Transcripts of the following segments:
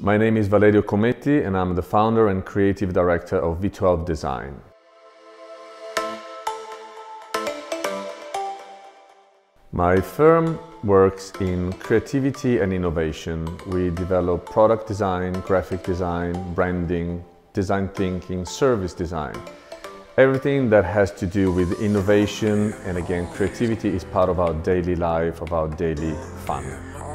My name is Valerio Cometti and I'm the founder and creative director of V12 Design. My firm works in creativity and innovation. We develop product design, graphic design, branding, design thinking, service design. Everything that has to do with innovation and again creativity is part of our daily life, of our daily fun.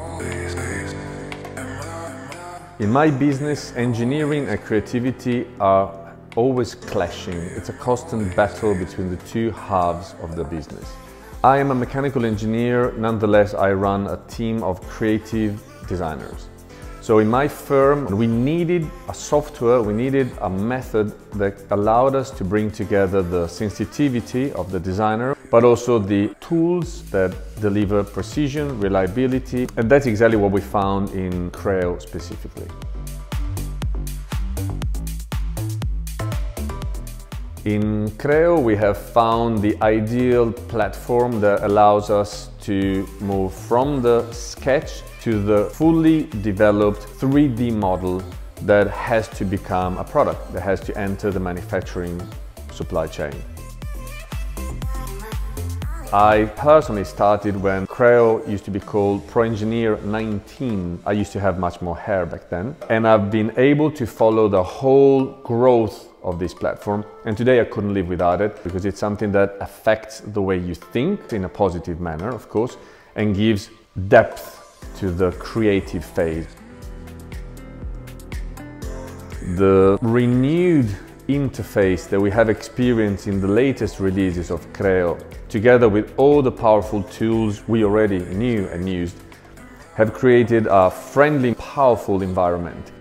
In my business, engineering and creativity are always clashing. It's a constant battle between the two halves of the business. I am a mechanical engineer, nonetheless I run a team of creative designers. So in my firm we needed a software, we needed a method that allowed us to bring together the sensitivity of the designer, but also the tools that deliver precision, reliability, and that's exactly what we found in Creo specifically. In Creo, we have found the ideal platform that allows us to move from the sketch to the fully developed 3D model that has to become a product, that has to enter the manufacturing supply chain. I personally started when Creo used to be called Pro Engineer 19. I used to have much more hair back then. And I've been able to follow the whole growth of this platform. And today I couldn't live without it because it's something that affects the way you think in a positive manner, of course, and gives depth to the creative phase. The renewed interface that we have experienced in the latest releases of Creo, together with all the powerful tools we already knew and used, have created a friendly, powerful environment.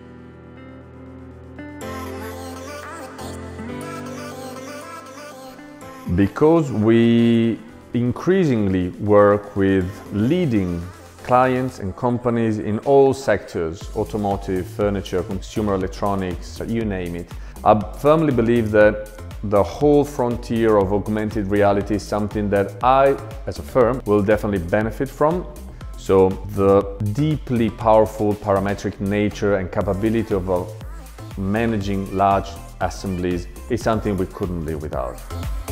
Because we increasingly work with leading clients and companies in all sectors, automotive, furniture, consumer electronics, you name it, I firmly believe that the whole frontier of augmented reality is something that I, as a firm, will definitely benefit from. So the deeply powerful parametric nature and capability of managing large assemblies is something we couldn't live without.